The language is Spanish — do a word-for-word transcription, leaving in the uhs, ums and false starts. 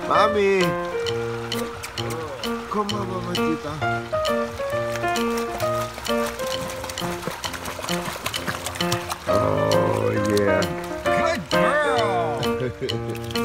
Mami. Come on, mamacita. Oh, yeah. Good girl.